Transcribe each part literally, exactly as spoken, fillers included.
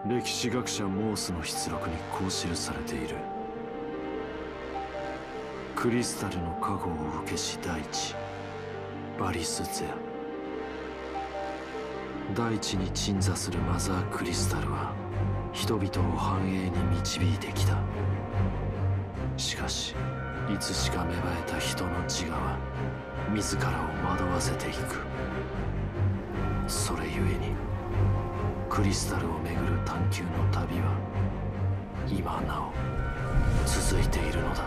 歴史学者モースの筆録にこう記されている。クリスタルの加護を受けし大地バリスゼア。大地に鎮座するマザークリスタルは人々を繁栄に導いてきた。しかしいつしか芽生えた人の自我は自らを惑わせていく。それゆえにクリスタルをめぐる探求の旅は今なお続いているのだ。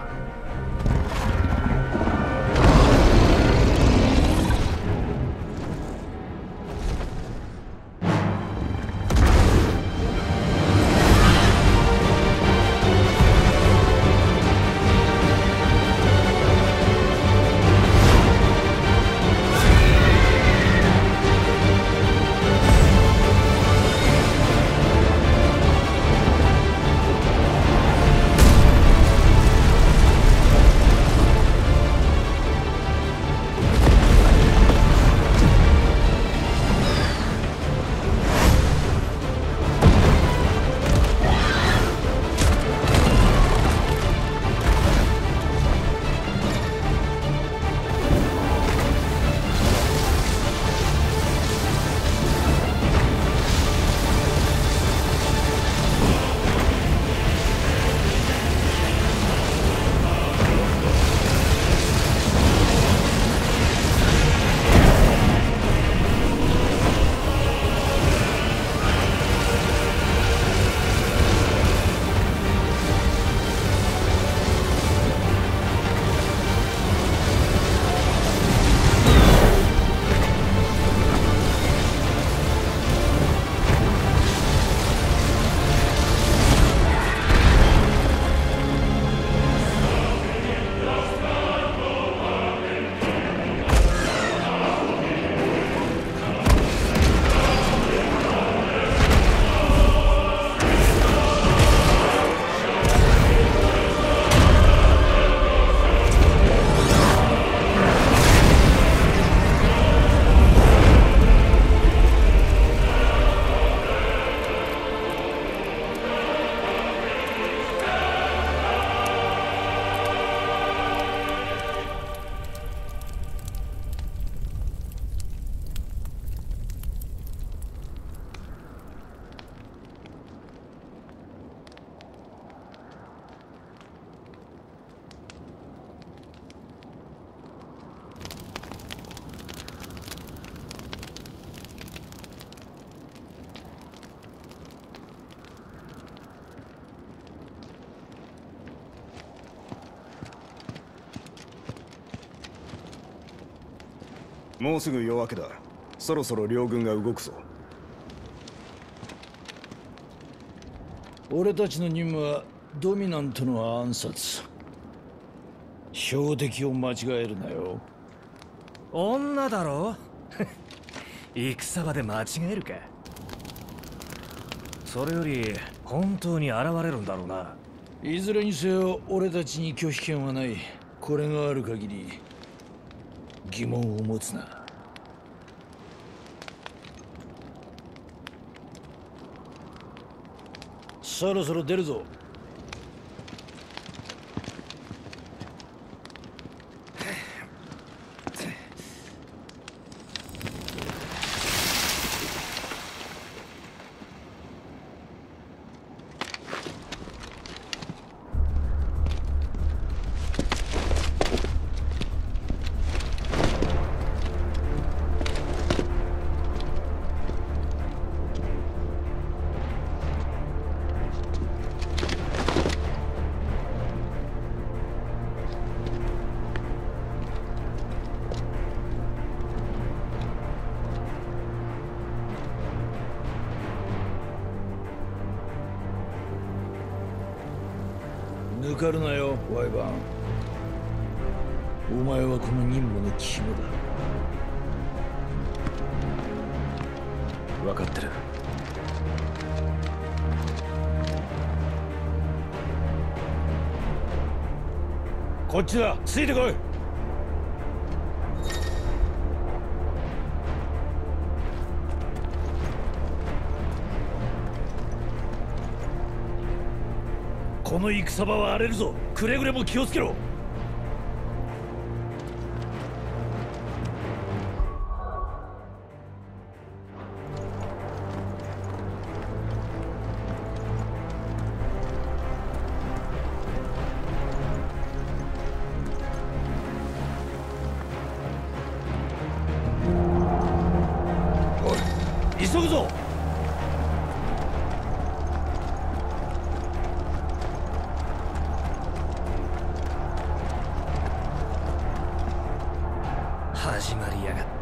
もうすぐ夜明けだ。そろそろ両軍が動くぞ。 俺たちの任務はドミナントの暗殺。標的を間違えるなよ。 女だろ戦場で間違えるか。それより本当に現れるんだろうな。 いずれにせよ俺たちに拒否権はない。これがある限り疑問を持つな。そろそろ出るぞ。抜かるなよ、ワイバン。お前はこの任務の肝だ。 分かってる。 こっちだ、ついてこい。 この戦場は荒れるぞ。くれぐれも気をつけろ。急ぐぞ。 始まりやがった。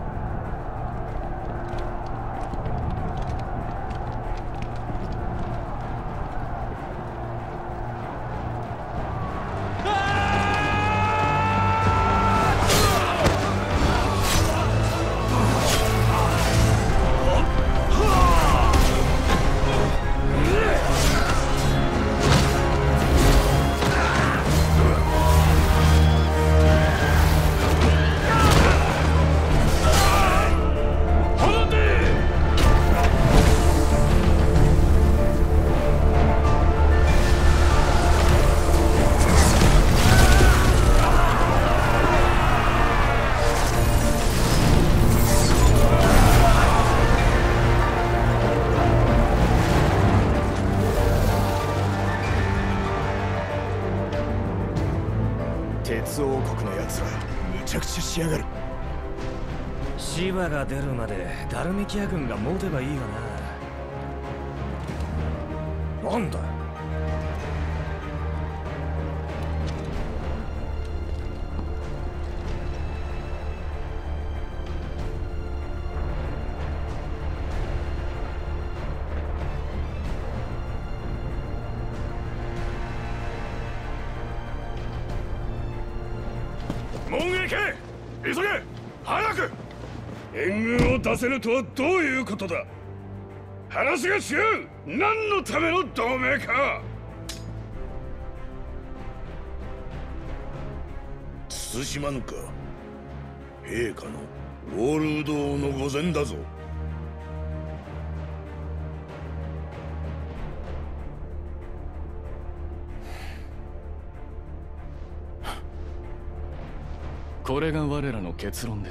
鉄王国の奴らむちゃくちゃしやがる。 シバが出るまでダルメキア軍が持てばいいよな。なんだ。 門へ行け。急げ早く。援軍を出せぬとはどういうことだ。話が違う。何のための同盟か。 慎まぬか。陛下のウォールウド王の御前だぞ。 これが我らの結論です。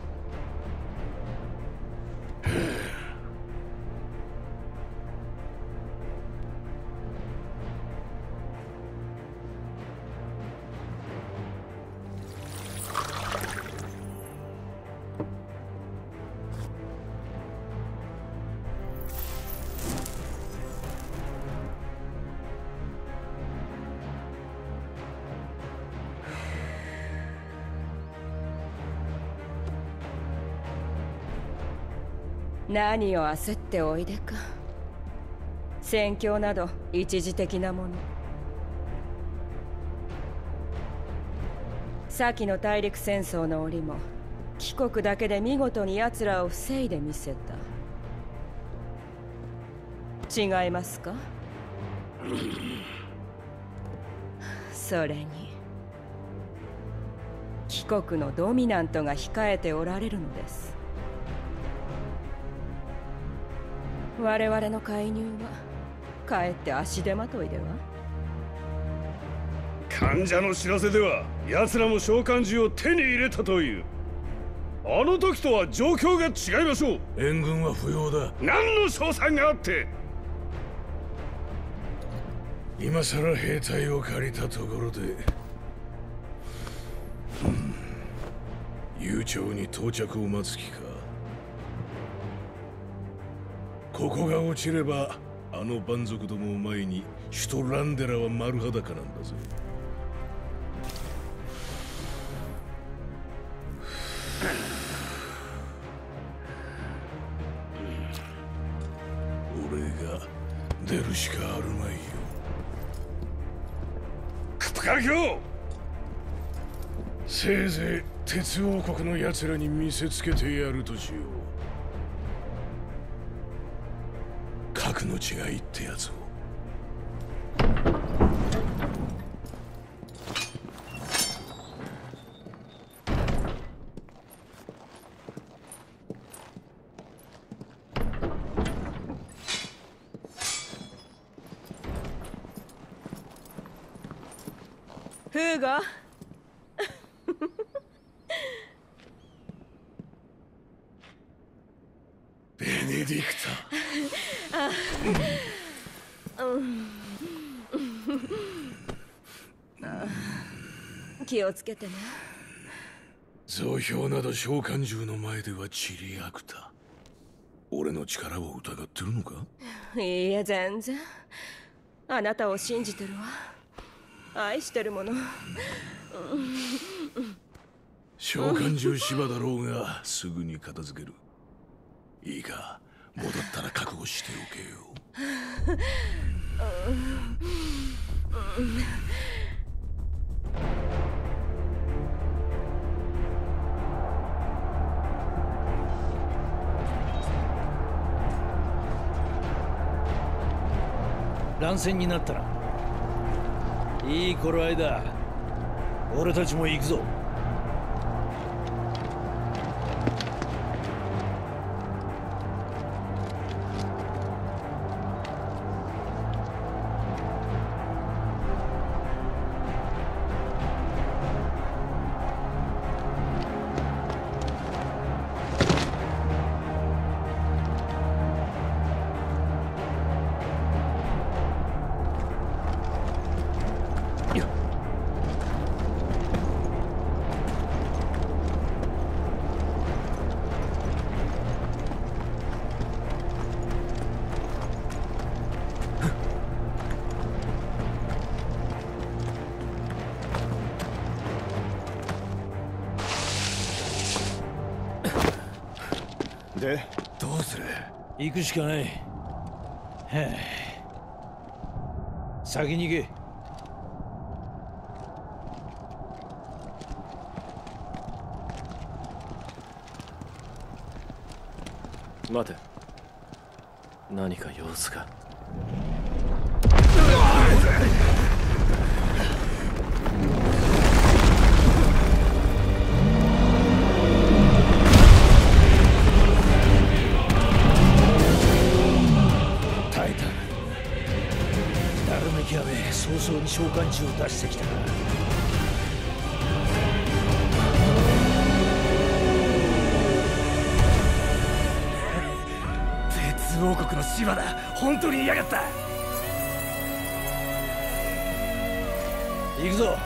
何を焦っておいでか。戦況など一時的なもの。先の大陸戦争の折も帰国だけで見事に奴らを防いでみせた。違いますか？それに帰国のドミナントが控えておられるのです。我々の介入はかえって足手まといでは。 患者の知らせでは奴らも召喚獣を手に入れたという。あの時とは状況が違いましょう。 援軍は不要だ。 何の勝算があって。 今さら兵隊を借りたところで、うん、悠長に到着を待つ気か。ここが落ちればあの蛮族どもを前に首都ランデラは丸裸なんだぜ。俺が出るしかあるまいよ。 クプカ卿、 せいぜい鉄王国の奴らに見せつけてやるとしよう。格の違いってやつを。 フーゴ。 ベネディクタ。 うん、気をつけてね。 増票など召喚獣の前ではチリアクタ。俺の力を疑ってるのか？ いいえ、全然。あなたを信じてるわ。愛してるもの。 召喚獣芝だろうがすぐに片付ける。いいか、戻ったら覚悟しておけよ。 乱戦になったらいい頃合いだ。俺たちも行くぞ。 で、 どうする？ 行くしかない。はあ、先に行け。 待て。何か様子が。 耐えた。ダルメキアメ早々に召喚獣を出してきた。 王国の芝だ。本当に嫌がった。 行くぞ。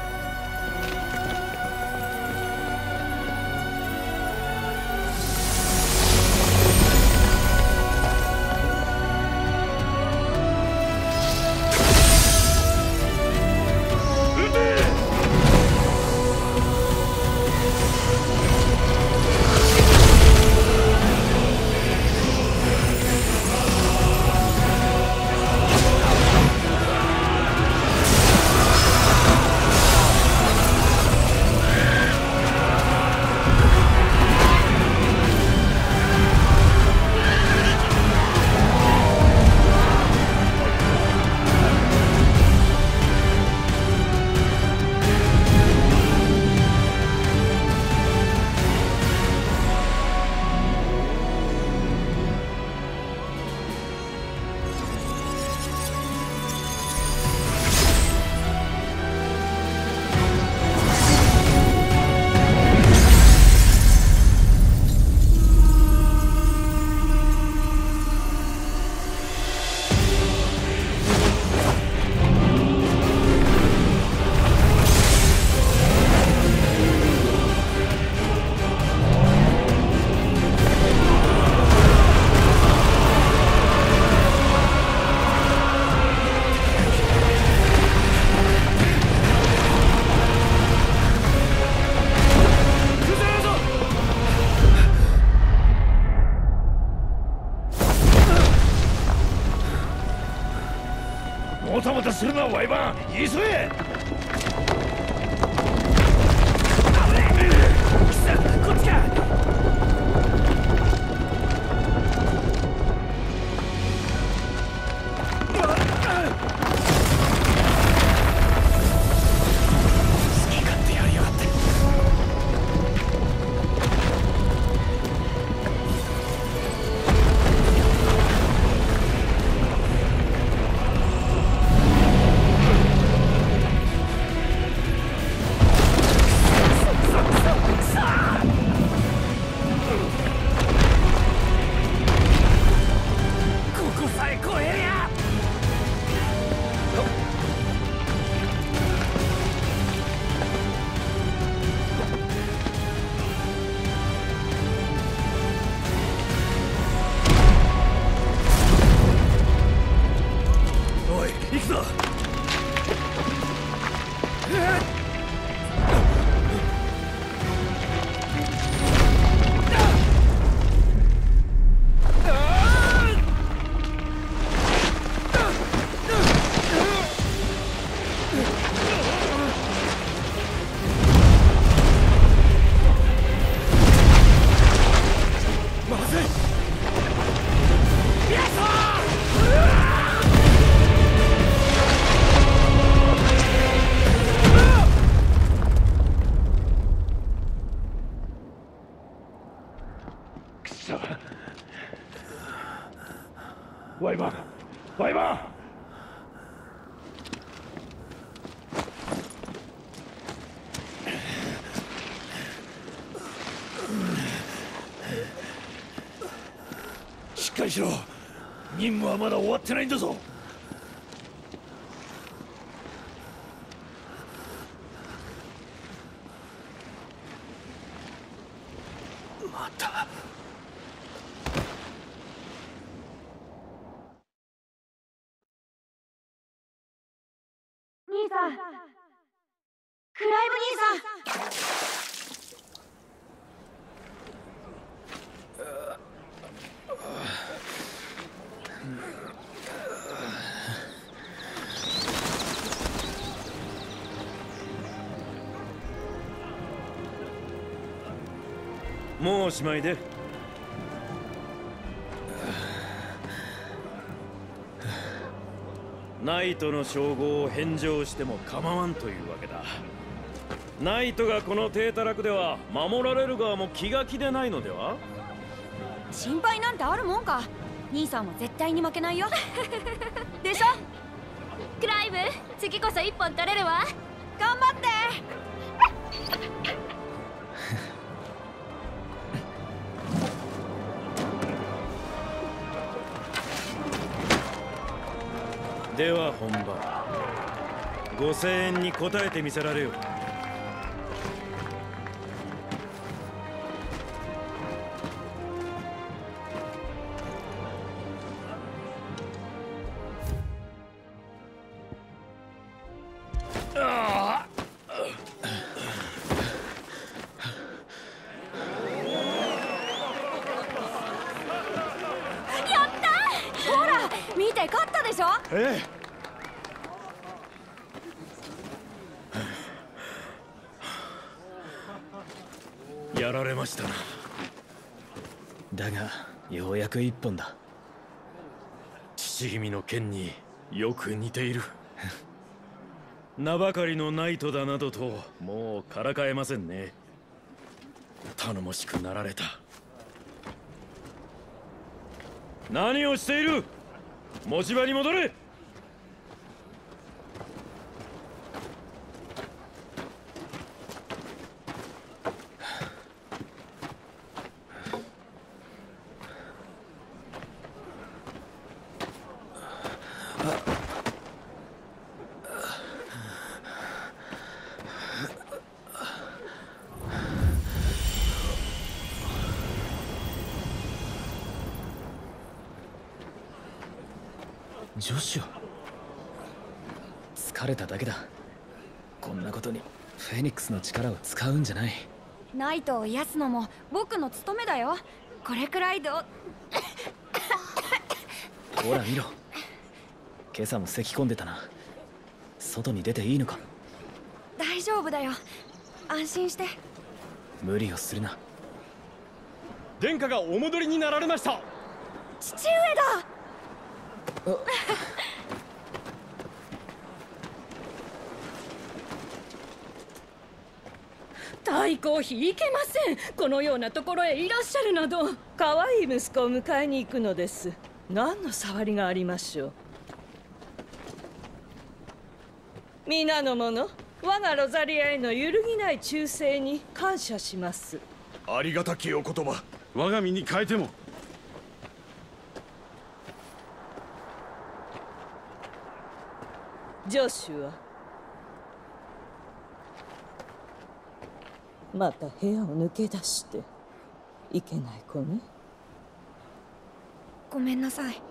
もたもたするな、ワイバン。急げ。こっちか。好き勝手やりやがって。 ワイバーワイバーしっかりしろ。任務はまだ終わってないんだぞ。 また兄さん、クライブ兄さん。 もうおしまいで。ナイトの称号を返上しても構わんというわけだ。ナイトがこの低たらくでは守られる側も気が気でないのでは。 心配なんてあるもんか。兄さんも絶対に負けないよ。でしょ。クライブ、次こそ一本取れるわ。頑張って。 では本番、ご声援に応えてみせられよ。 見て、勝ったでしょ。 ええ、やられましたな。 だがようやく一本だ。 父君の剣によく似ている。名ばかりのナイトだなどともうからかえませんね。頼もしくなられた。何をしている。持ち場に戻れ。 ジョシュ、疲れただけだ。こんなことにフェニックスの力を使うんじゃない。 ナイトを癒すのも僕の務めだよ。これくらいどほら見ろ、今朝も咳込んでたな。外に出ていいのか。 大丈夫だよ、安心して。 無理をするな。 殿下がお戻りになられました。 父上だ。 太閤妃いけません。このようなところへいらっしゃるなど。可愛い息子を迎えに行くのです。何の触りがありましょう。皆の者、我がロザリアへの揺るぎない忠誠に感謝します。 ありがたきお言葉。 我が身に変えても。 ジョシュはまた部屋を抜け出していけない子ね。 ごめんなさい。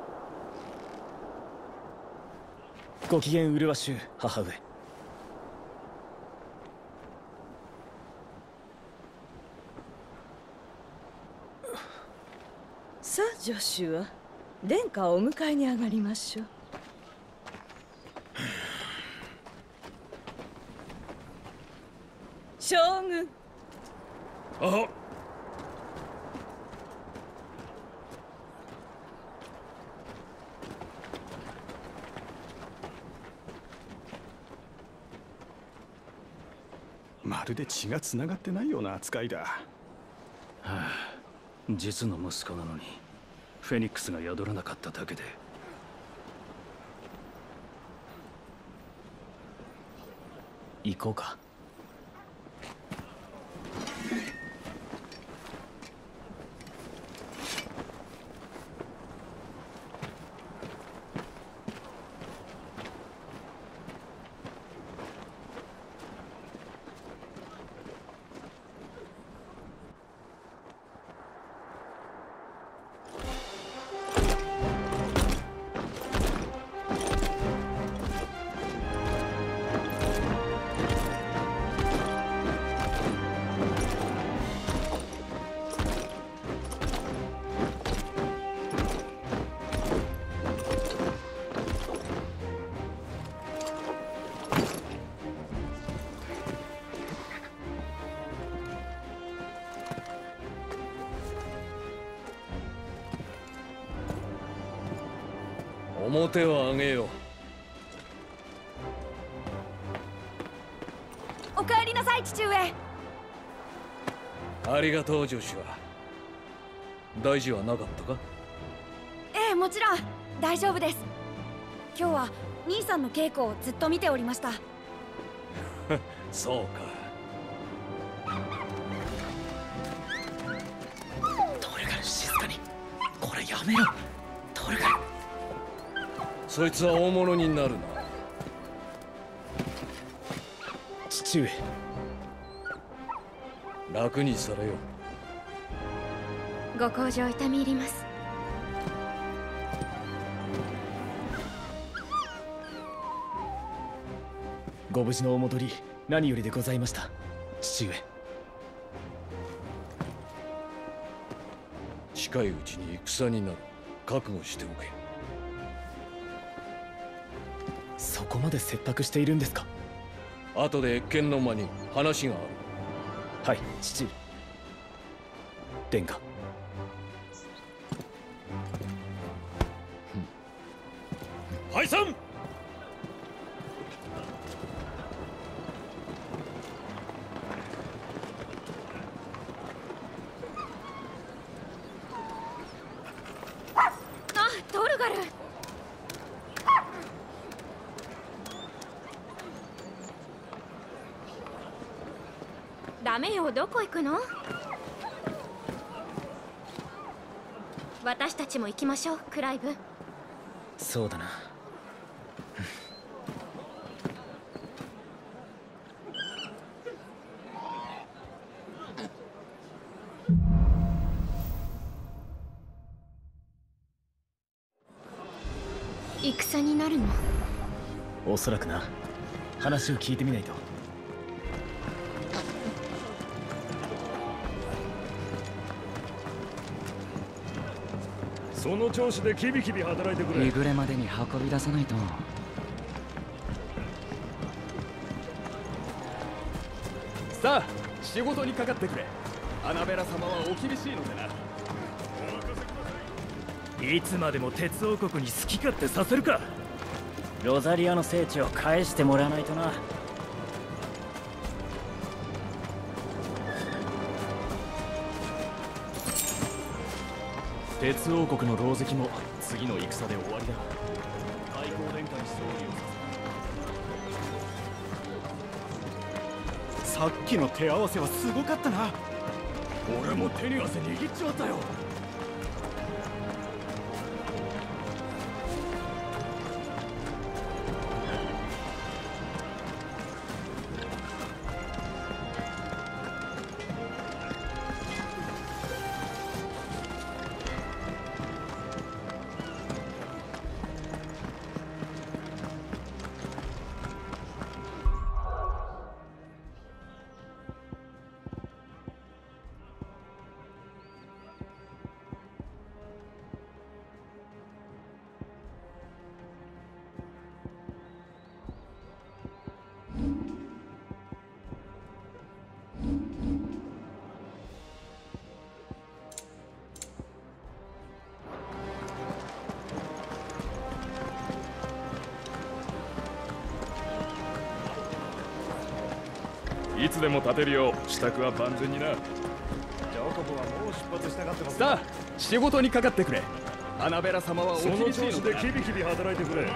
ご機嫌うるわしゅう、母上。 ジョシュは殿下をお迎えに上がりましょう。将軍。 あ、 まるで血がつながってないような扱いだ。はあ、実の息子なのにフェニックスが宿らなかっただけで。 行こうか。 表を上げよお帰りなさい父上。 う。ありがとうジョシュア。大事はなかったか？ ええ、もちろん大丈夫です。今日は兄さんの稽古をずっと見ておりました。 そうか。 トルガル、静かに。これやめろトルガル。 そいつは大物になるな。 父上、 楽にされよ。 ご厚情痛み入ります。 ご無事のお戻り何よりでございました、父上。 近いうちに戦になる。覚悟しておけ。 そこまで切迫しているんですか？ 後で謁見の間に話がある。 はい、父上。殿下。 敗散。 あ、トルガル。ダメよ、どこ行くの？私たちも行きましょう、クライブ。 そうだな。 戦になるの？ おそらくな。話を聞いてみないと。 その調子でキビキビ働いてくれ。 日暮れまでに運び出さないと。 さあ仕事にかかってくれ。アナベラ様はお厳しいのでな。 いつまでも鉄王国に好き勝手させるか。 ロザリアの聖地を返してもらわないとな。 鉄王国の狼藉も次の戦で終わりだ。開口殿下に勝利をさせ。 さっきの手合わせはすごかったな。 俺も手に汗握っちまったよ。 いつでも立てるよう支度は万全にな。 ジャコブはもう出発したがってます。 さあ仕事にかかってくれ。アナベラ様はお厳しいのでキビキビ働いてくれ。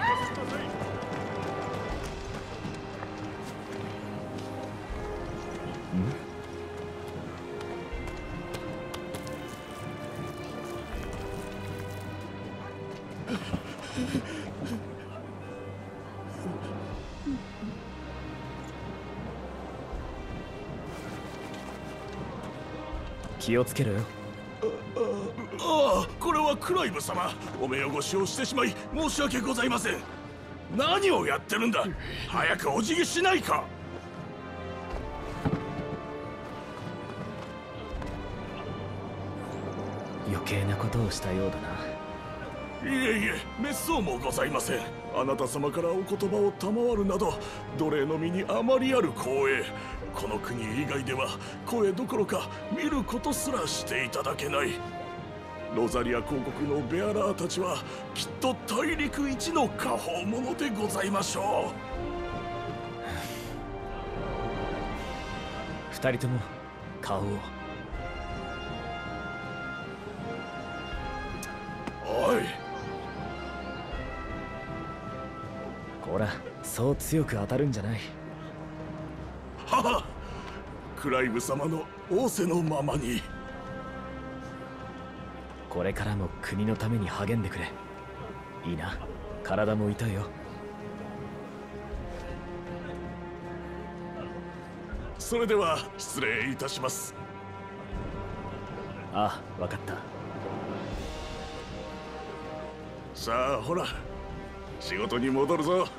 気をつけろよ。 ああ、これはクライブ様。お目汚しをしてしまい申し訳ございません。何をやってるんだ。早くお辞儀しないか。 余計なことをしたようだな。 いえいえ、滅相もございません。あなた様からお言葉を賜るなど奴隷の身にあまりある光栄。この国以外では声どころか見ることすらしていただけない。ロザリア公国のベアラーたちはきっと大陸一の果報者でございましょう。二人とも顔を。 おい、 ほら、そう強く当たるんじゃない。 はは、クライブ様の仰せのままに。 これからも国のために励んでくれ。いいな、体も痛いよ。 それでは失礼いたします。 ああ、わかった。 さあほら、仕事に戻るぞ。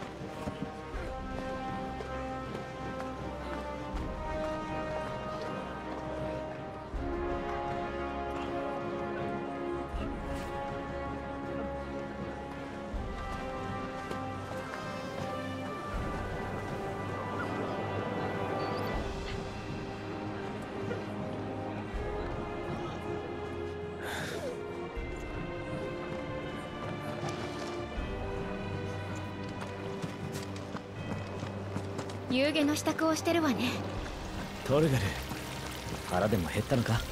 夕げの支度をしてるわね。 トルガル、腹でも減ったのか。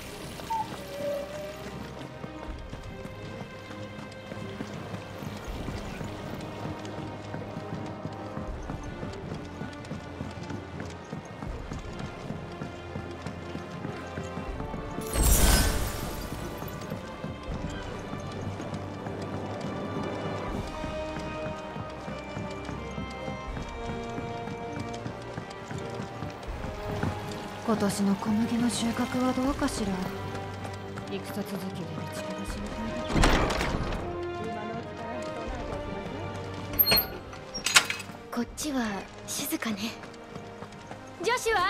今年の小麦の収穫はどうかしら。戦続きで道から心配だけど。こっちは静かね。女子は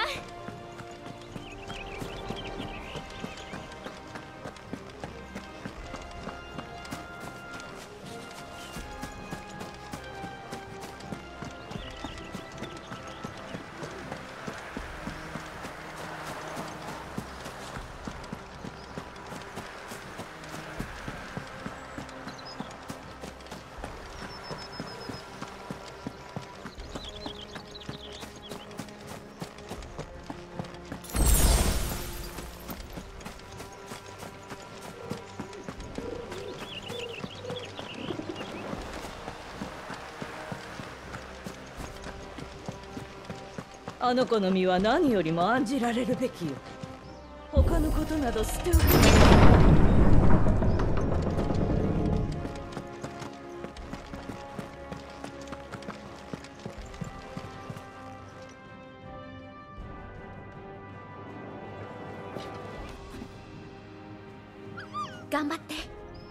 あの子の身は何よりも案じられるべきよ。他のことなど捨ておく。 頑張って。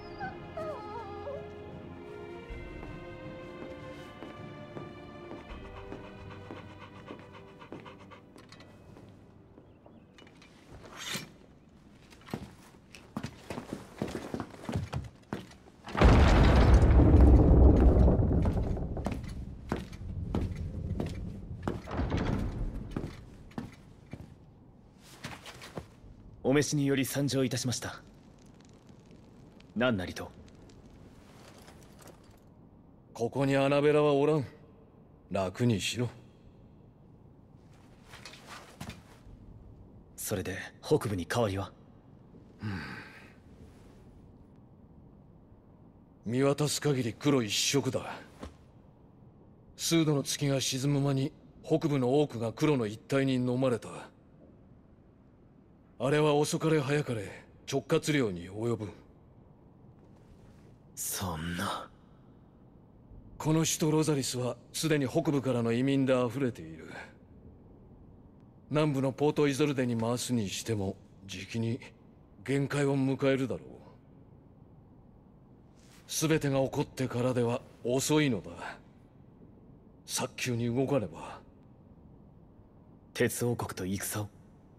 お召しにより参上いたしました。何なりと。 ここにアナベラはおらん。楽にしろ。 それで北部に変わりは？ 見渡す限り黒一色だ。数度の月が沈む間に北部の多くが黒の一帯に飲まれた。あれは遅かれ早かれ直轄領に及ぶ。 そんな。 この首都ロザリスはすでに北部からの移民で溢れている。南部のポートイゾルデに回すにしてもじきに限界を迎えるだろう。全てが起こってからでは遅いのだ。早急に動かねば。 鉄王国と戦を？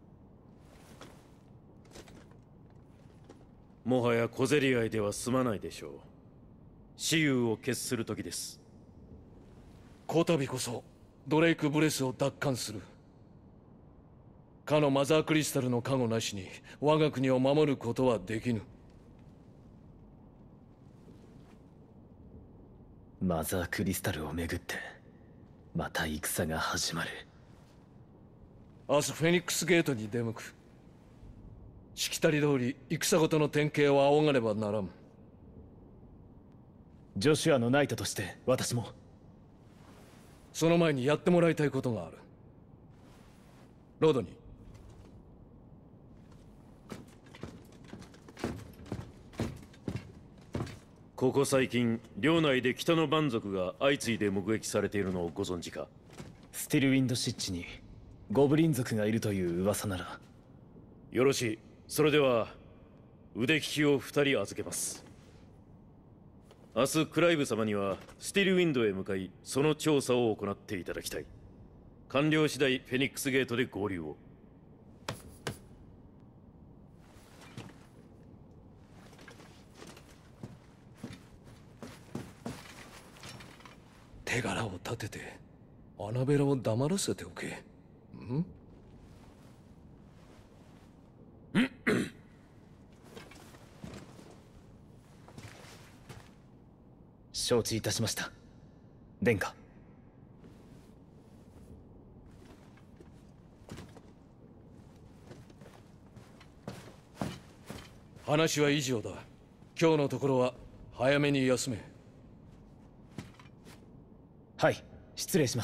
もはや小競り合いでは済まないでしょう。雌雄を決する時です。 こたびこそドレイク・ブレスを奪還する。かのマザークリスタルの加護なしに我が国を守ることはできぬ。 マザークリスタルをめぐってまた戦が始まる。 明日フェニックスゲートに出向く。しきたり通り戦ごとの典型を仰がねばならん。 ジョシュアのナイトとして私も。 その前にやってもらいたいことがある。ロドニー。 ここ最近領内で北の蛮族が相次いで目撃されているのをご存知か？ スティルウィンドシッチにゴブリン族がいるという噂なら。 よろしい。それでは腕利きを二人預けます。明日クライブ様にはスティルウィンドへ向かいその調査を行っていただきたい。完了次第フェニックスゲートで合流を。 手柄を立ててアナベラを黙らせておけ。ん？ 承知いたしました、殿下。 話は以上だ。今日のところは早めに休め。 はい、失礼します。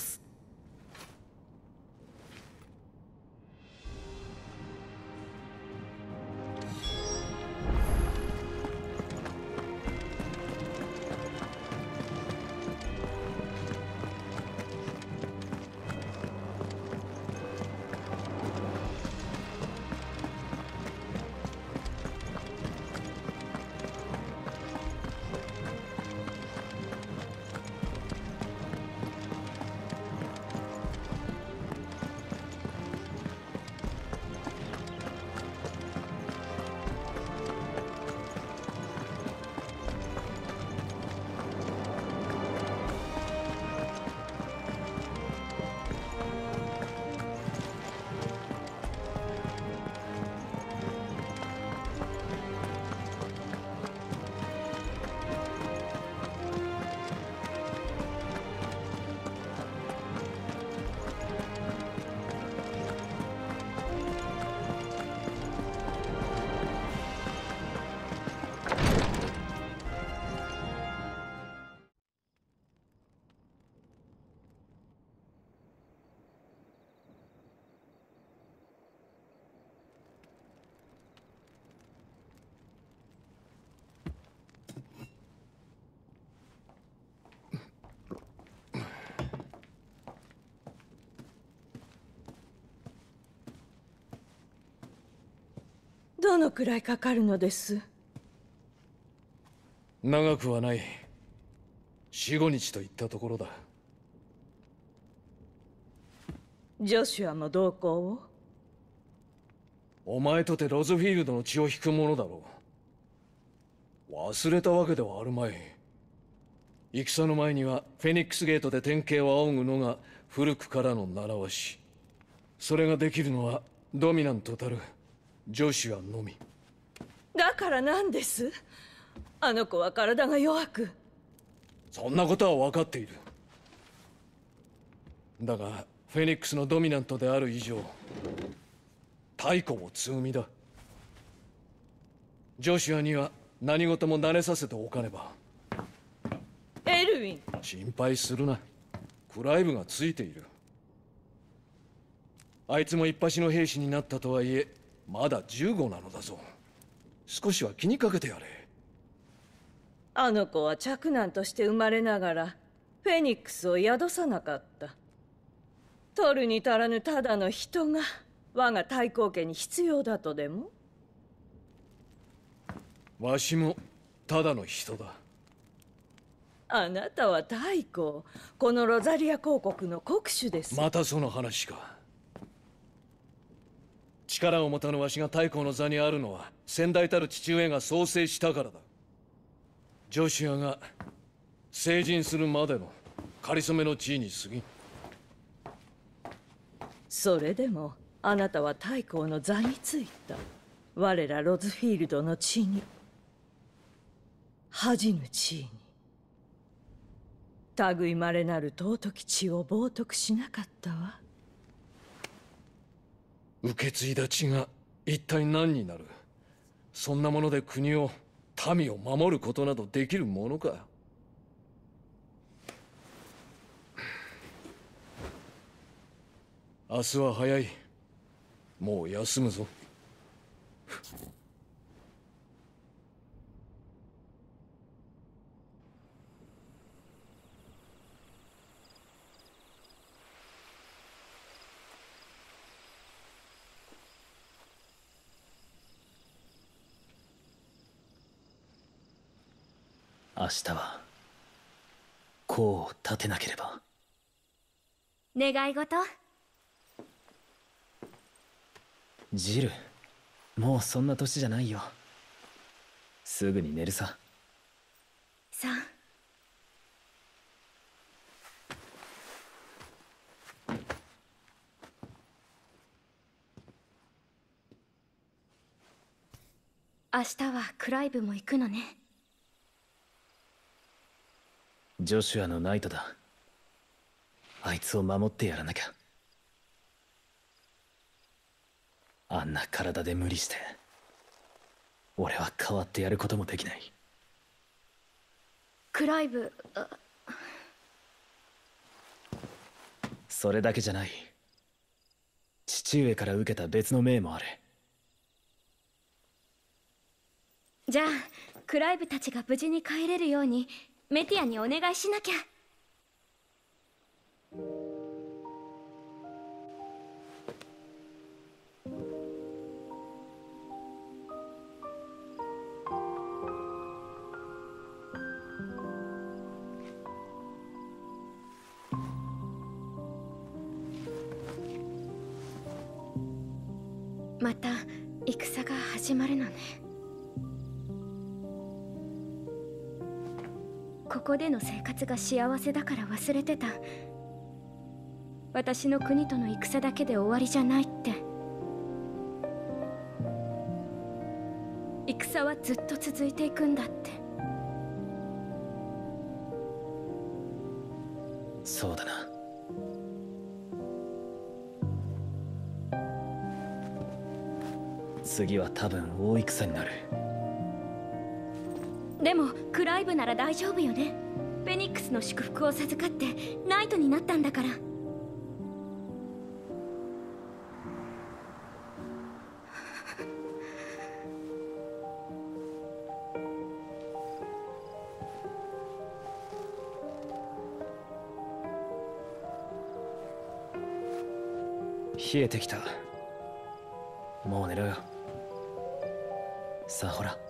どのくらいかかるのです？ 長くはない。四五日といったところだ。 ジョシュアも同行を？ お前とてロズフィールドの血を引くものだろう。忘れたわけではあるまい。戦の前にはフェニックスゲートで典型を仰ぐのが古くからの習わし。それができるのはドミナントたるジョシュアのみ。 だから何です？あの子は体が弱く。 そんなことは分かっている。だがフェニックスのドミナントである以上、 太古も積みだ。ジョシュアには何事も慣れさせておかねば。 エルウィン、 心配するな。クライブがついている。あいつも一発の兵士になったとはいえまだじゅうごなのだぞ。少しは気にかけてやれ。 あの子は嫡男として生まれながらフェニックスを宿さなかった。取るに足らぬただの人が我が太閤家に必要だとでも？ わしもただの人だ。 あなたは太閤、このロザリア公国の国主です。 またその話か。力を持たぬわしが太閤の座にあるのは先代たる父上が創生したからだ。ジョシュアが成人するまでの仮初めの地位に過ぎん。 それでもあなたは太閤の座についた。我らロズフィールドの地に恥じぬ地位に類まれなる尊き血を冒涜しなかったわ。 受け継いだ血が一体何になる。そんなもので国を民を守ることなどできるものか。明日は早い。もう休むぞ。 明日は功を立てなければ。 願い事？ ジル、もうそんな年じゃないよ。すぐに寝るさ。 さあ。明日はクライブも行くのね。 ジョシュアのナイトだ。あいつを守ってやらなきゃ。あんな体で無理して俺は変わってやることもできない。 クライブ、 それだけじゃない。父上から受けた別の命もある。 じゃあクライブたちが無事に帰れるようにメティアにお願いしなきゃ。また戦が始まるのね。ここでの生活が幸せだから忘れてた。私の国との戦だけで終わりじゃないって。戦はずっと続いていくんだって。 そうだな。次は多分大戦になる。 でもクライブなら大丈夫よね。フェニックスの祝福を授かってナイトになったんだから。 冷えてきた。もう寝ろよ。さあほら。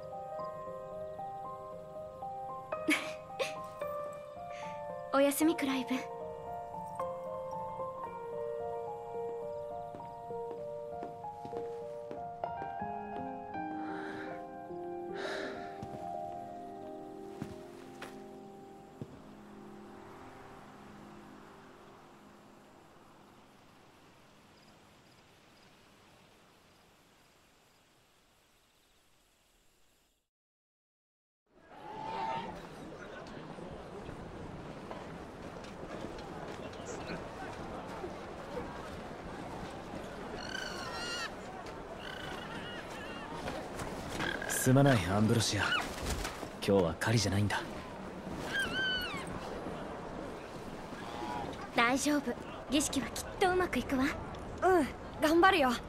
おやすみクライブ。 すまないアンブロシア。今日は狩りじゃないんだ。 大丈夫、儀式はきっとうまくいくわ。 うん、頑張るよ。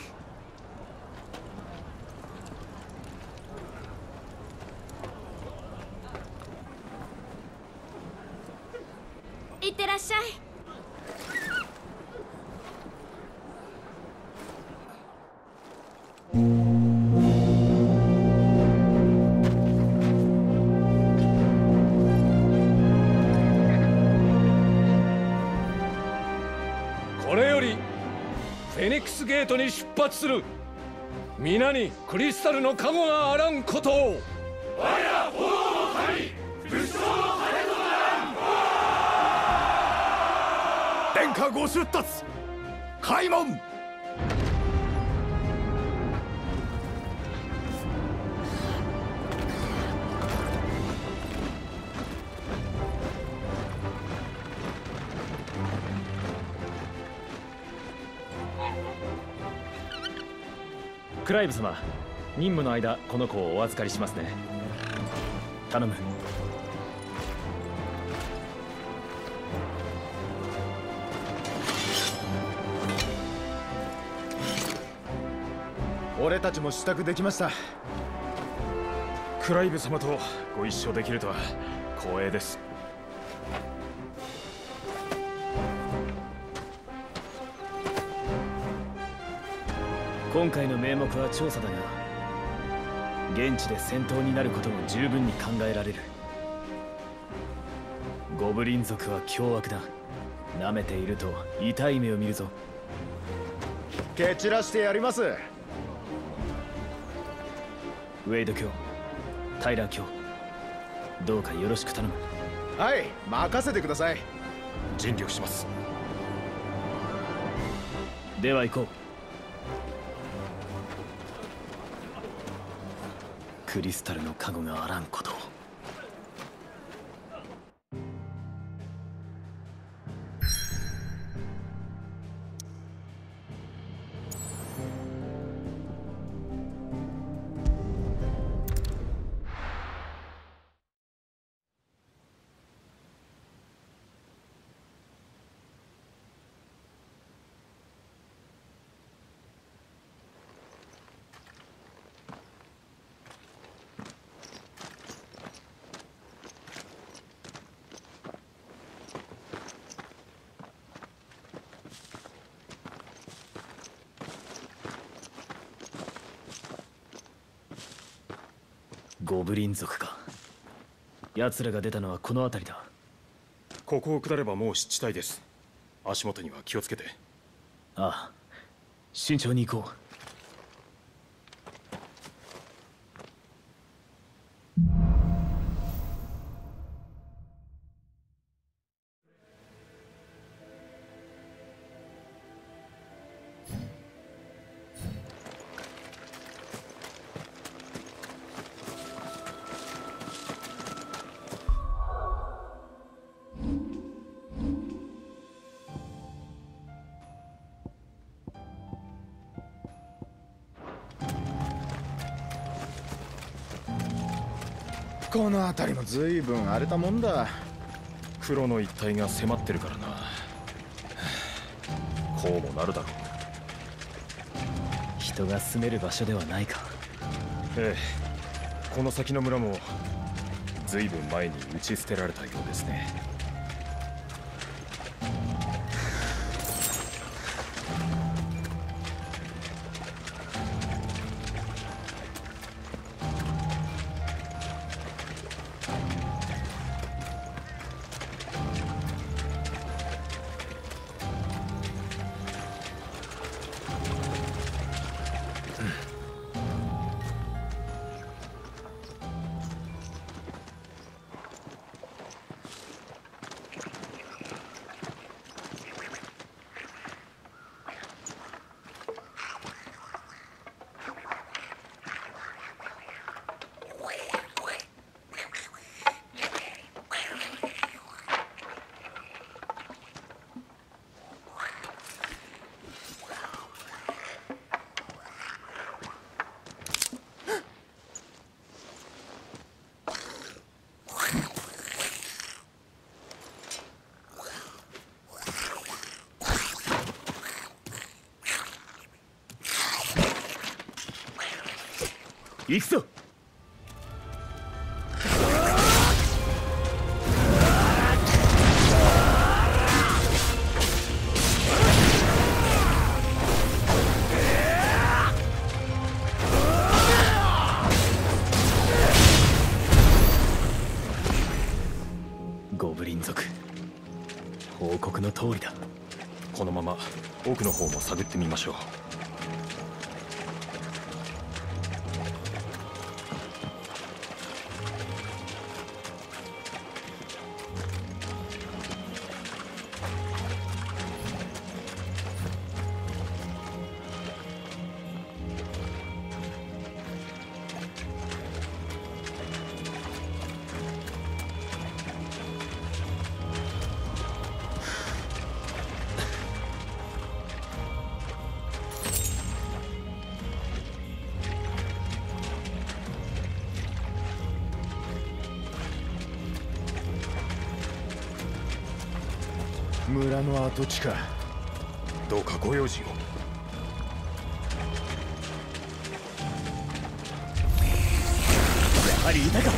いってらっしゃい。 これよりフェニックスゲートに出発する。皆にクリスタルの加護があらんことを。 我ら炎の神武将の羽とならん。 殿下ご出立、開門。 クライブ様、任務の間この子をお預かりしますね。頼む。 俺たちも支度できました。 クライブ様とご一緒できるとは光栄です。 今回の名目は調査だが、現地で戦闘になることも十分に考えられる。ゴブリン族は凶悪だ。舐めていると痛い目を見るぞ。 蹴散らしてやります。 ウェイド卿、タイラー卿、どうかよろしく頼む。 はい、任せてください。 尽力します。 では行こう。クリスタルの加護があらんことを。ゴブリン族か。奴らが出たのはこの辺りだ。 ここを下ればもう湿地帯です。足元には気をつけて。 ああ、慎重に行こう。 この辺りも随分荒れたもんだ。 黒の一帯が迫ってるからな。こうもなるだろう。 人が住める場所ではないか。 ええ、この先の村も随分前に打ち捨てられたようですね。 行くぞ。 ゴブリン族、報告の通りだ。 このまま奥の方も探ってみましょう。 村の跡地か。 どうかご用心を。 やはりいたか。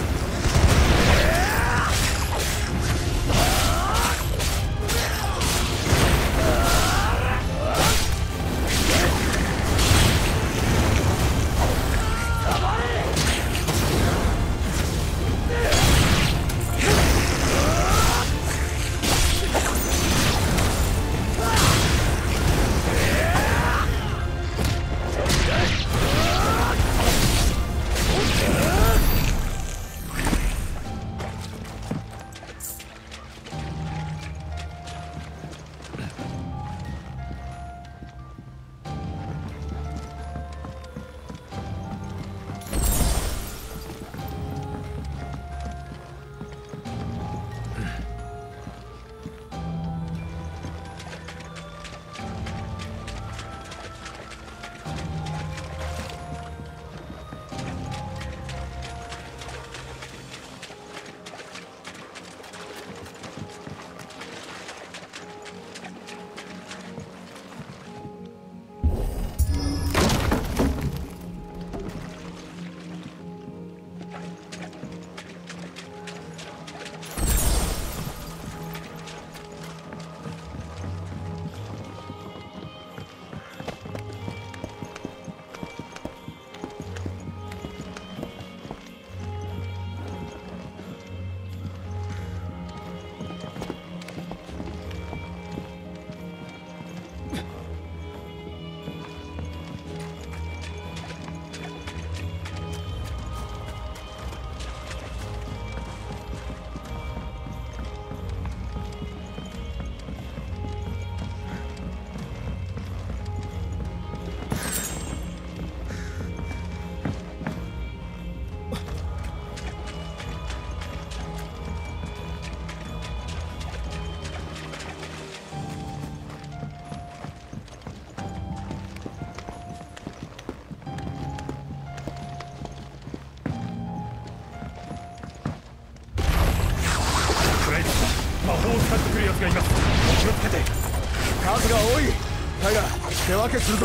魔法を使ってくる奴がいます。お気をつけて。 数が多い。タイガー、手分けするぞ。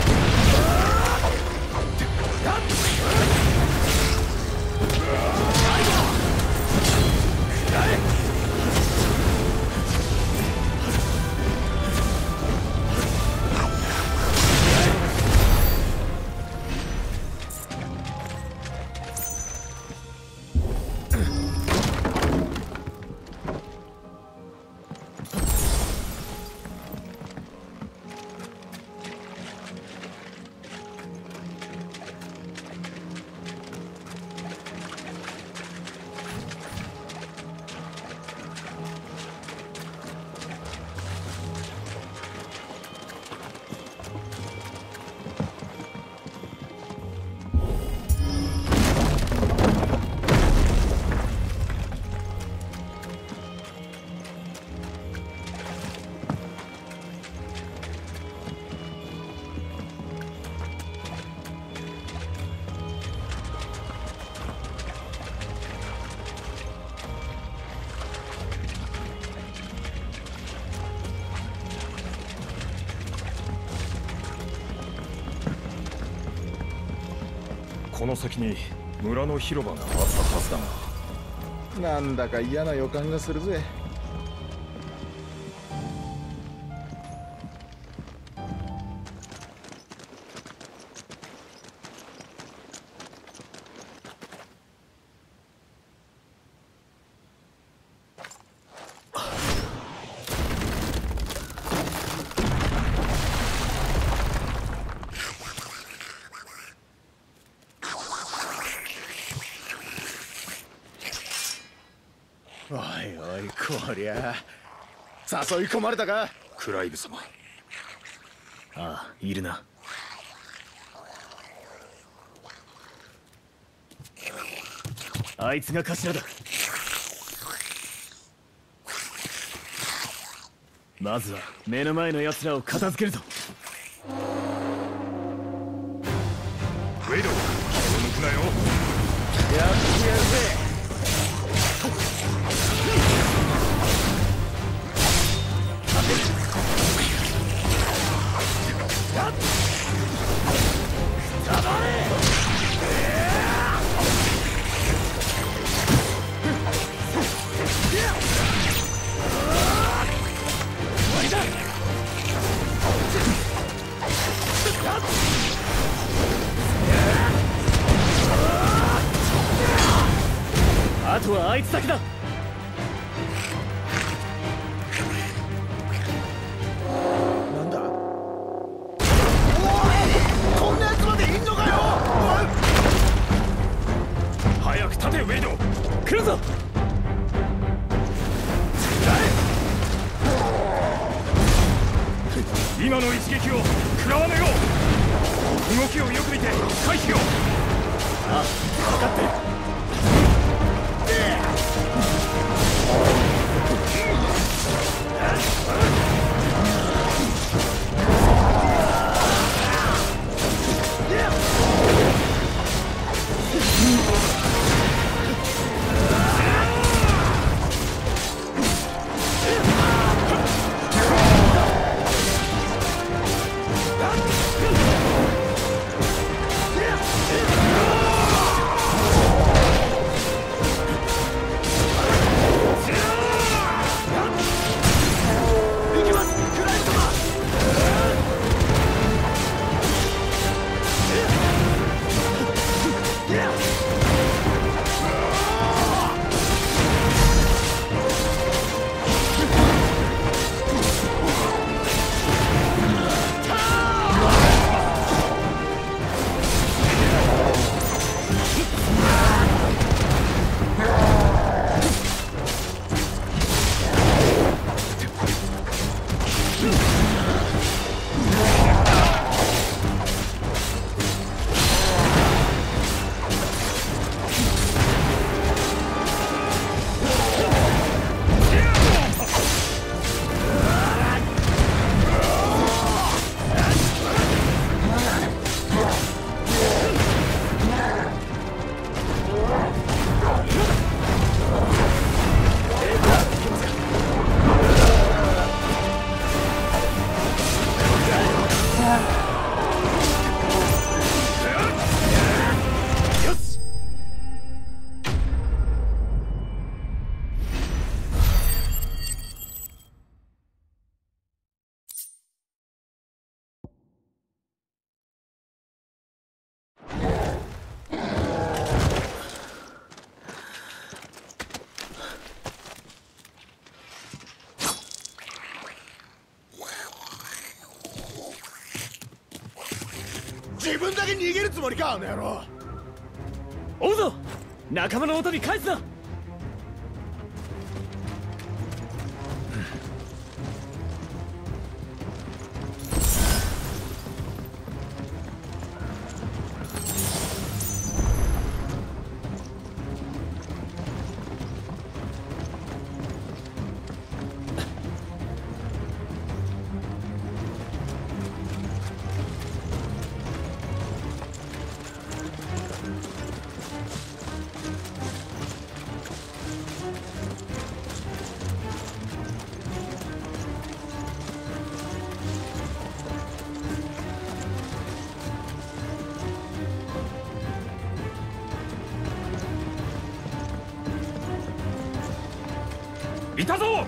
あこの先に村の広場があったはずだが。なんだか嫌な予感がするぜ。おいおい、こりゃ誘い込まれたか、 クライブ様。 ああ、いるな。あいつが頭だ。まずは目の前の奴らを片付けるぞ。 ウェイド、気を抜くなよ。 やってやるぜ。 あとはあいつだけだ。 なんだ、こんなやつまでいんのかよ。 早く立て、ウェイド。 来るぞ。 今の一撃を食らわねよう。動きをよく見て回避を。 ああ、分かってる。 自分だけ逃げるつもりか、あの野郎。 追うぞ。仲間の元に返すな。 いたぞ。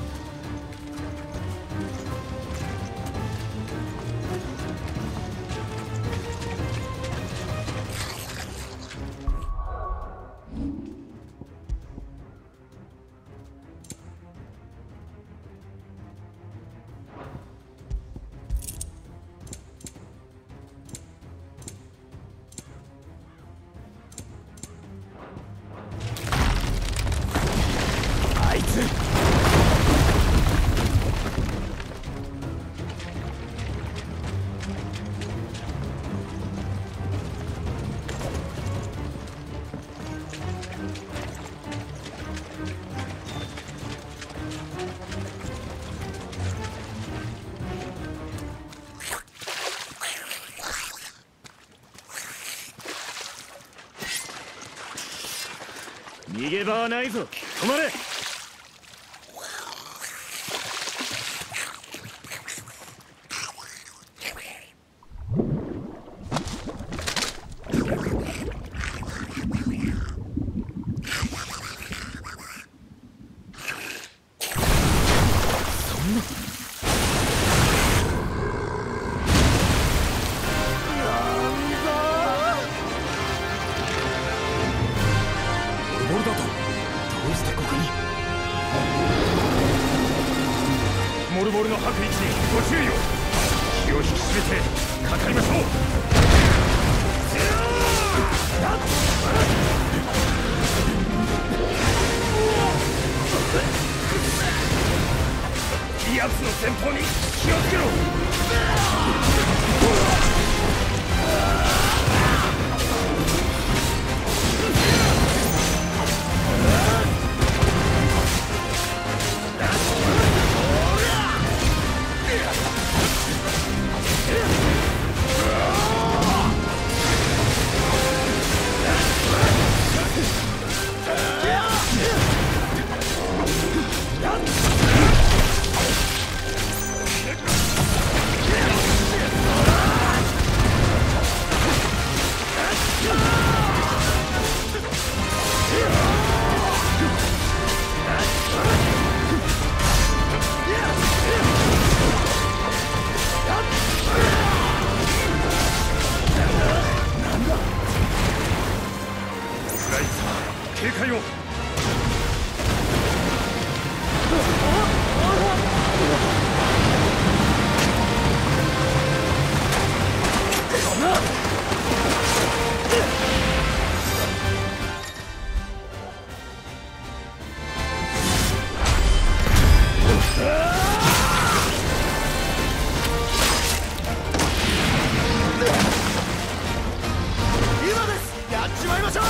逃げ場はないぞ。止まれ。 モルボルの吐く位置にご注意を。気を引き締めてかかりましょう。奴の前方に気をつけろ。警戒を。 今です。やっちまいましょう。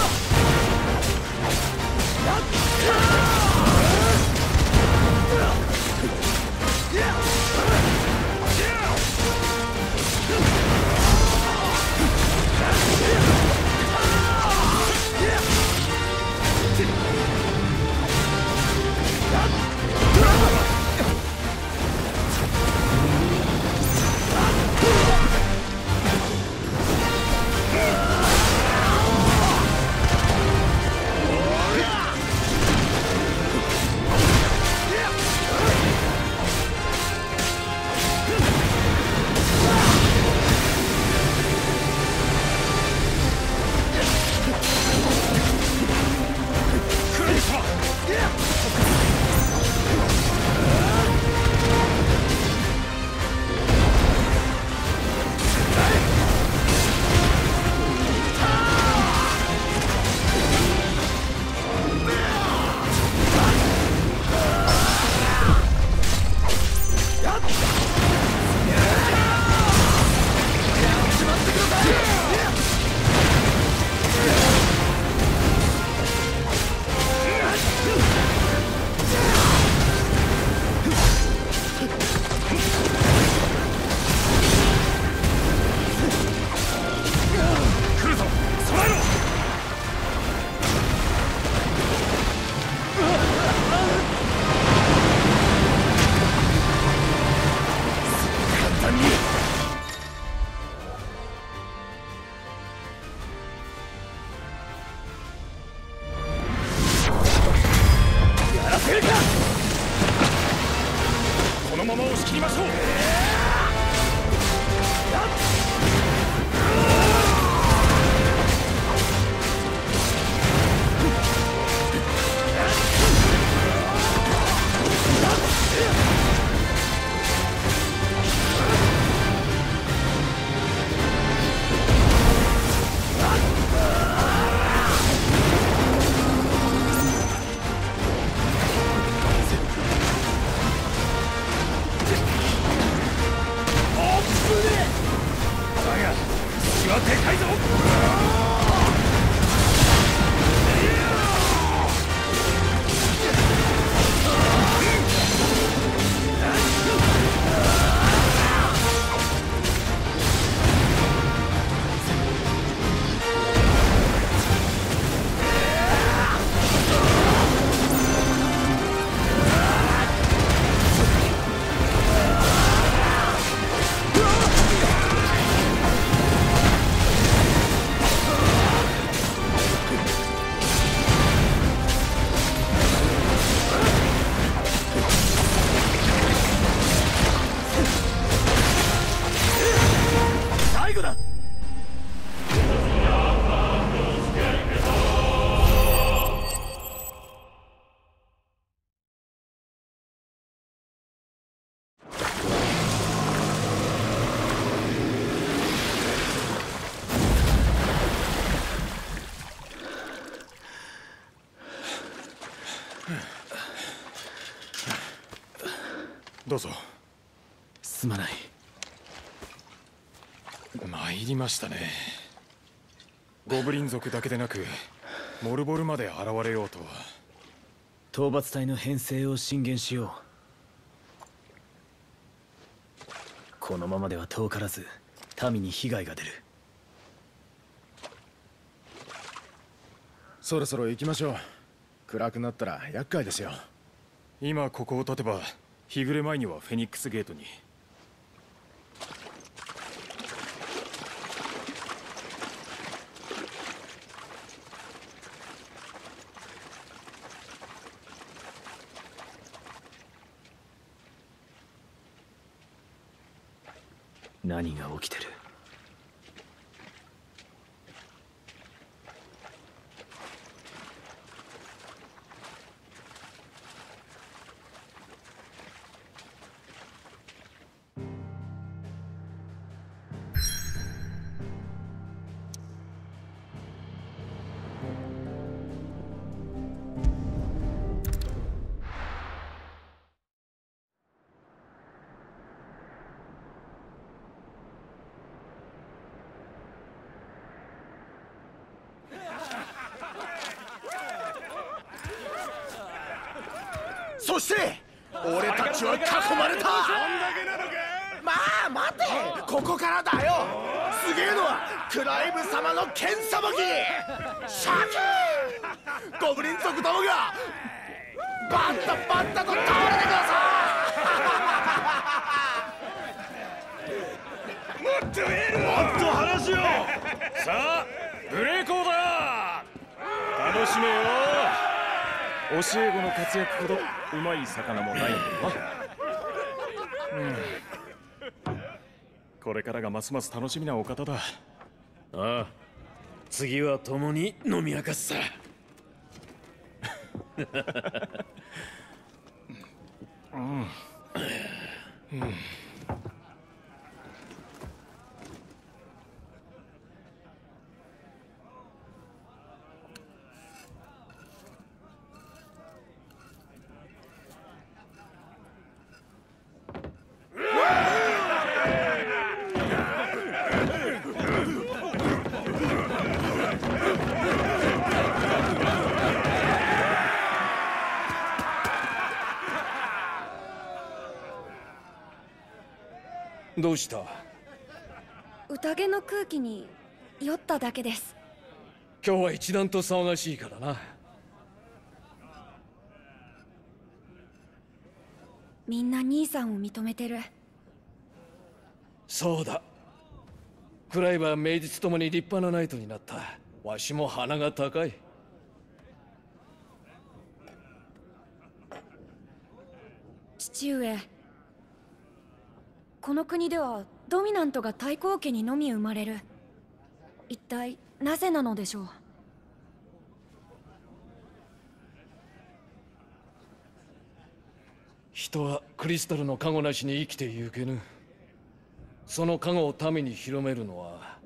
やらせるか。 のまま押し切りましょう。どうぞ。 すまない。 参りましたね。ゴブリン族だけでなくモルボルまで現れようとは。 討伐隊の編成を進言しよう。このままでは遠からず民に被害が出る。 そろそろ行きましょう。暗くなったら厄介ですよ。 今ここを立てば日暮れ前にはフェニックスゲートに。 何が起きてる？ そして俺たちは囲まれた。まあ待て、ここからだよ。すげえのはクライブ様の剣さばき。シャキーゴブリン族どもがバッタバッタと倒れてください。もっとエールを、 もっと話を。さあブレイコーだ。楽しめよ。教え子の活躍ほどうまい魚もないんだよ。うん、これからがますます楽しみなお方だ。ああ、次は共に飲み明かすさ。うん、うん、 どうした？ 宴の空気に酔っただけです。 今日は一段と騒がしいからな。 みんな兄さんを認めてる。 そうだ。クライバー名実ともに立派なナイトになった。わしも鼻が高い。 父上、 この国ではドミナントが太閤家にのみ生まれる。一体なぜなのでしょう。 人はクリスタルの加護なしに生きてゆけぬ。その加護を民に広めるのは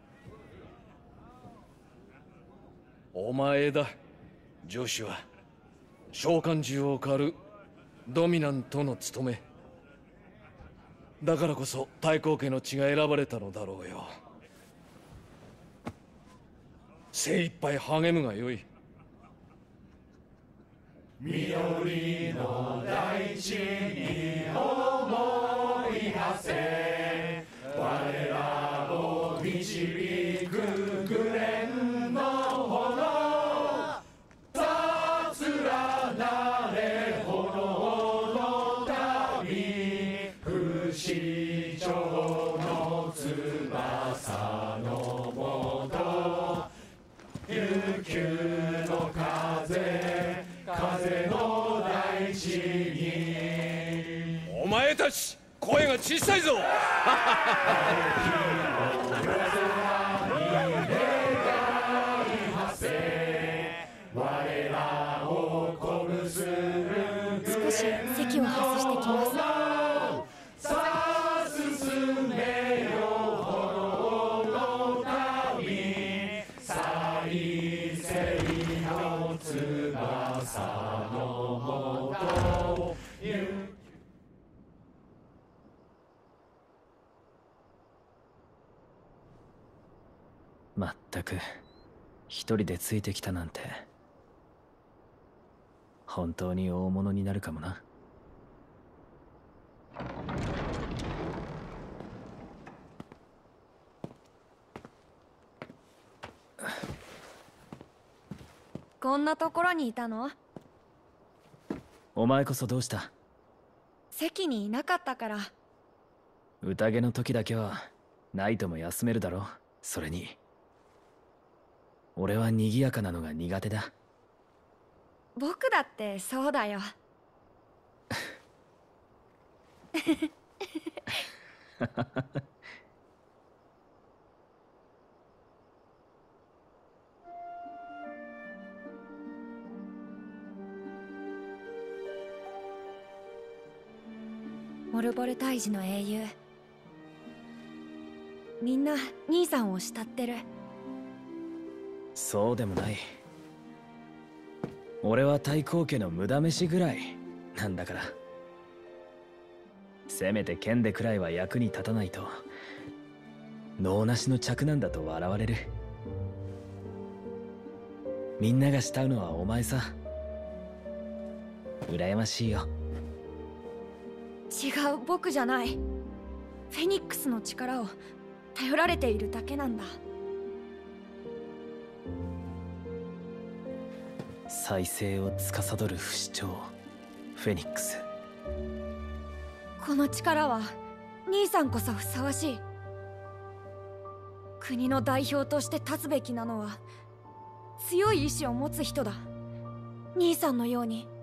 お前だ、ジョシュア。召喚獣を狩るドミナントの務めだからこそ太閤家の血が選ばれたのだろうよ。精一杯励むがよい。 緑の大地に思い馳せ、我らを導くグレンの炎、雑らなれ炎の旅、不死鳥の翼のもと、悠久の風、風の大地に。 お前たち声が小さいぞ。 我らを鼓舞する少し席を外してきます。 さあ進めよ炎の旅、再生の翼のもと。 まったく一人でついてきたなんて本当に大物になるかもな。 こんなところにいたの？ お前こそどうした？ 席にいなかったから。 宴の時だけはナイトも休めるだろ。それに俺は賑やかなのが苦手だ。 僕だってそうだよ。モルボル退治の英雄、みんな兄さんを慕ってる。 そうでもない。俺は太閤家の無駄飯ぐらいなんだから。せめて剣でくらいは役に立たないと能なしの嫡男だと笑われる。みんなが慕うのはお前さ。羨ましいよ。 違う、僕じゃない。フェニックスの力を頼られているだけなんだ。 再生を司る不死鳥フェニックス。 この力は兄さんこそふさわしい。国の代表として立つべきなのは強い意志を持つ人だ。兄さんのように。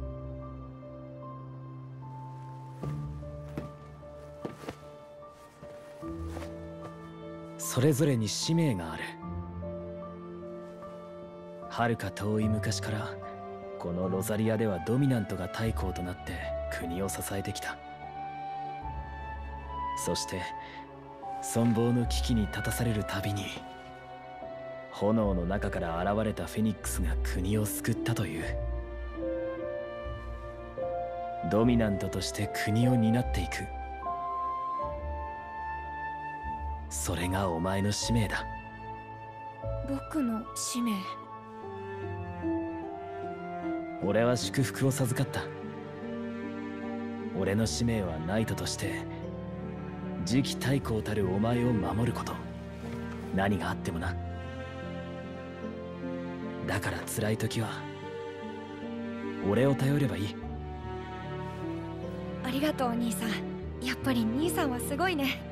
それぞれに使命がある。遥か遠い昔からこのロザリアではドミナントが太閤となって国を支えてきた。そして存亡の危機に立たされるたびに炎の中から現れたフェニックスが国を救ったという。ドミナントとして国を担っていく。それがお前の使命だ。 僕の使命？ 俺は祝福を授かった。俺の使命はナイトとして次期太閤たるお前を守ること。何があってもな。だから辛い時は俺を頼ればいい。 ありがとう兄さん。やっぱり兄さんはすごいね。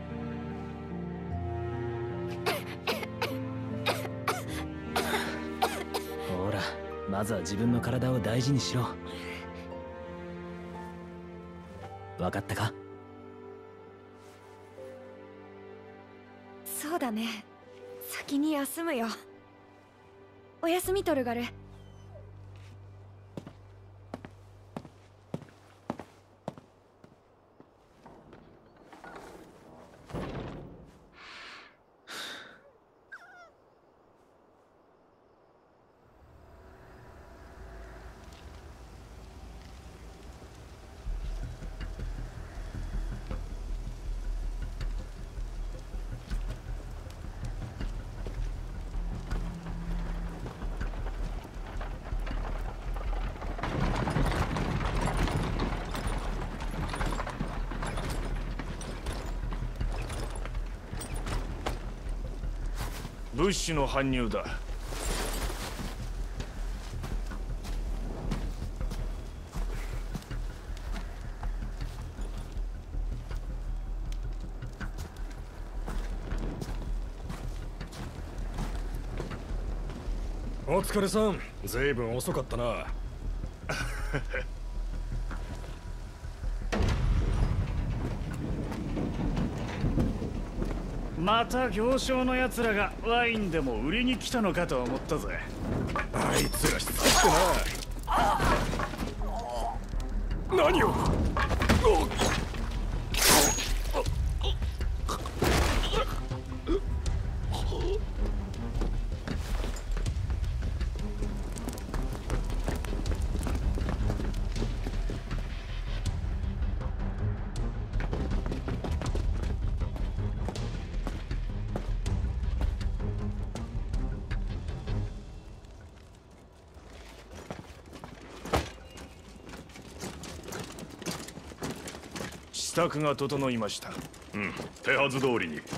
ほら、まずは自分の体を大事にしろ。分かったか？ そうだね。先に休むよ。おやすみトルガル。 物資の搬入だ。 お疲れさん。ずいぶん遅かったな。 また行商のやつらがワインでも売りに来たのかと思ったぜ。 あいつらしつこくな。何を。 支度が整いました。うん、手はず通りに。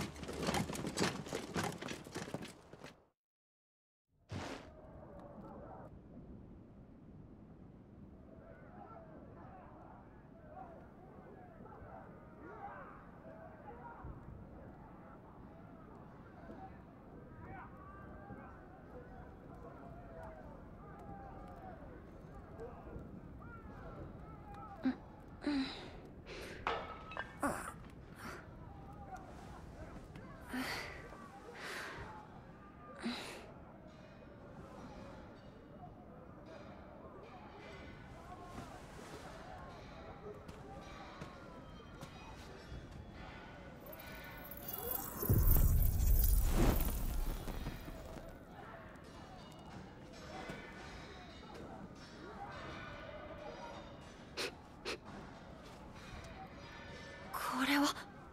これは。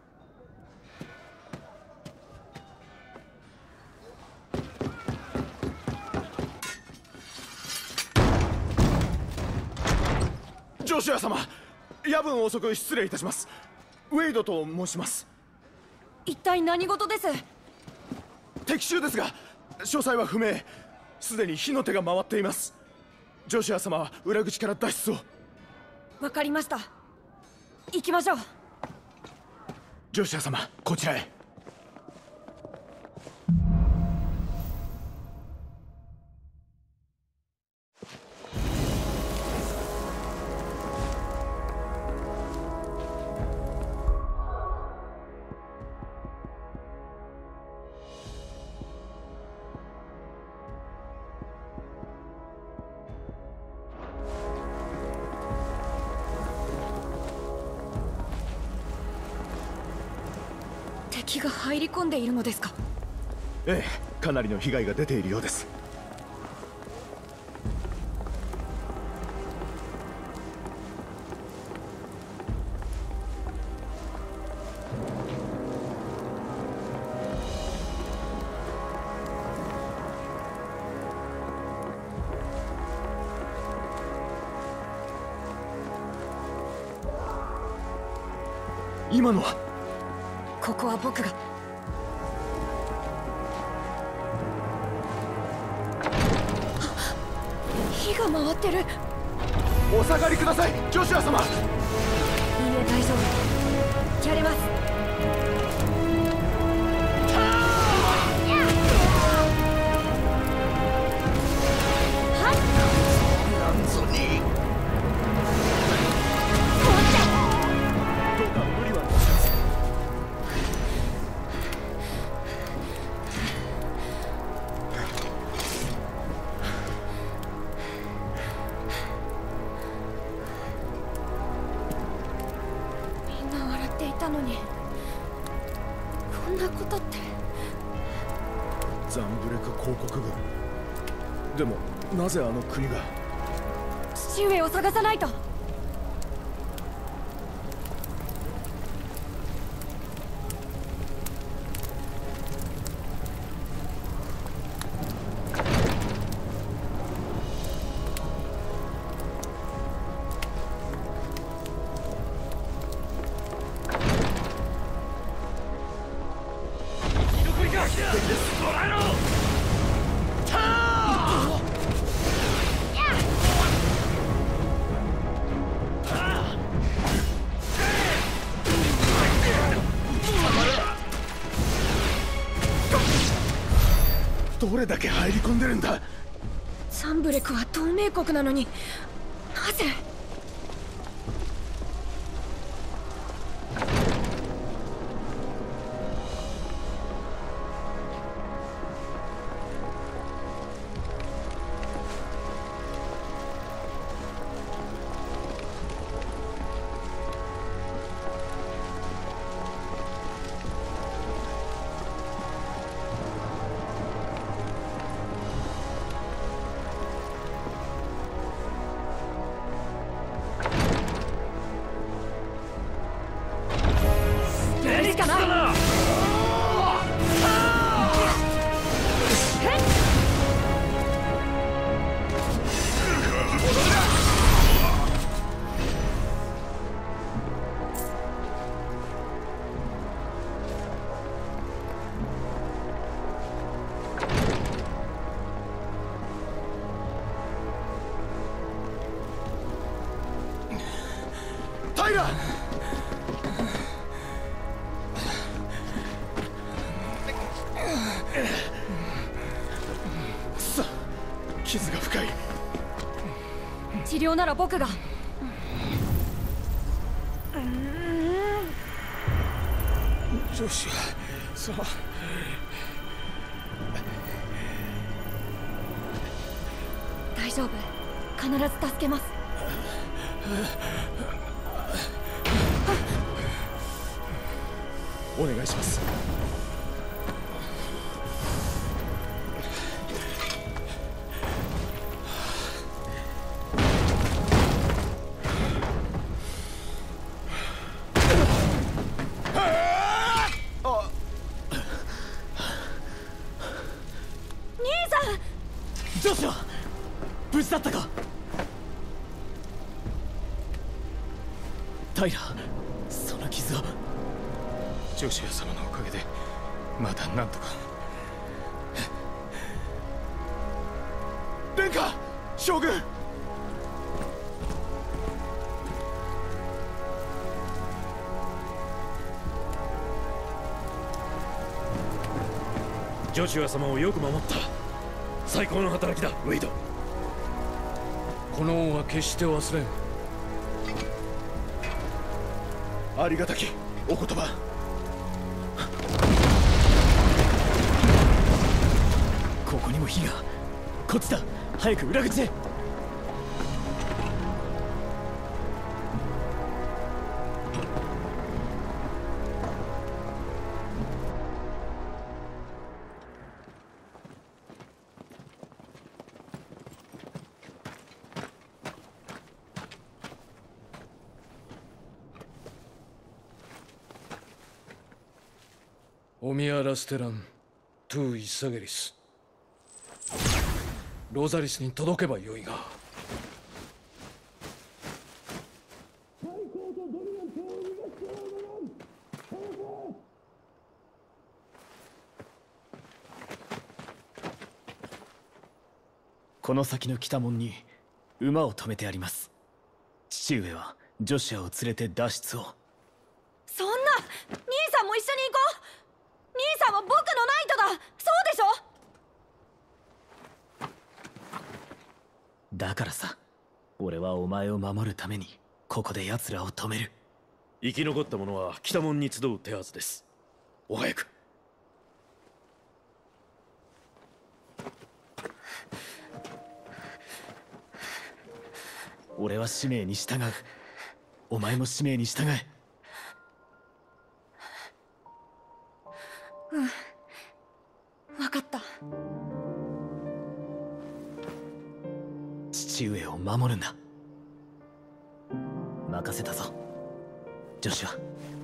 ジョシュア様、夜分遅く失礼いたします。ウェイドと申します。 一体何事です？ 敵襲ですが詳細は不明。すでに火の手が回っています。ジョシュア様は裏口から脱出を。 わかりました。行きましょう。 ジョシュア様、こちらへ。 敵が入り込んでいるのですか？ ええ、かなりの被害が出ているようです。今のは。 ここは僕が。火が回ってる。 お下がりください、ジョシュア様。いいえ、大丈夫。やれます。 ザンブレク公国軍。でもなぜあの国が。 父上を探さないと。 どれだけ入り込んでるんだ。 ザンブレクは同盟国なのになぜ。 傷が深い。 治療なら僕が。 ジョシュそう大丈夫、必ず助けます。 お願いします。 ジョシュは無事だったか。タイラ、その傷は。 ジョシュア様のおかげでまだなんとか。 殿下、将軍。 ジョシュア様をよく守った。最高の働きだ、ウェイド。 この恩は決して忘れん。 ありがたきお言葉。 ここにも火が。こっちだ、早く裏口へ。 オミア・ラステラン・トゥ・イッサゲリス。ロザリスに届けばよいが。 この先の北門に馬を止めてあります。父上はジョシュアを連れて脱出を。 そんな、兄さんも一緒に行こう。兄さんは僕のナイトだ。そうでしょ。 だからさ、俺はお前を守るためにここで奴らを止める。 生き残った者は北門に集う手はずです。お早く。 俺は使命に従う。お前も使命に従え。 うん、分かった。 父上を守るんだ。任せたぞジョシュア。